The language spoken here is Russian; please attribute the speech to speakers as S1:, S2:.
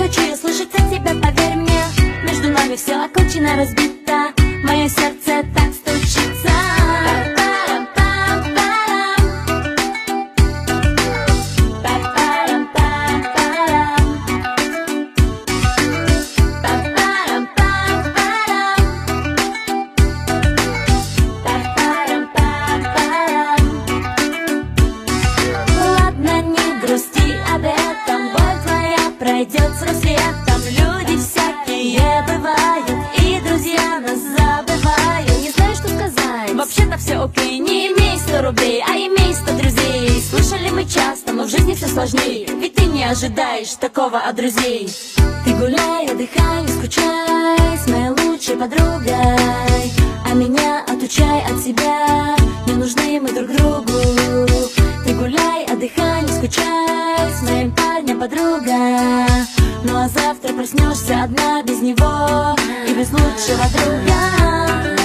S1: хочу я слышать от тебя, поверь мне. Между нами все окончено, разбито. Мое сердце так стучится. Пройдет с рассветом, люди всякие бывают, и друзья нас забывают. Не знаю, что сказать, вообще-то все окей. Не имей 100 рублей, а имей 100 друзей. Слышали мы часто, но в жизни все сложнее, ведь ты не ожидаешь такого от друзей. Ты гуляй, отдыхай, не скучай с моей лучшей подругой, а меня отучай от себя, не нужны мы друг другу. Ты гуляй, отдыхай, не скучай с моим парнем, подруга. Ну а завтра проснешься одна без него и без лучшего друга.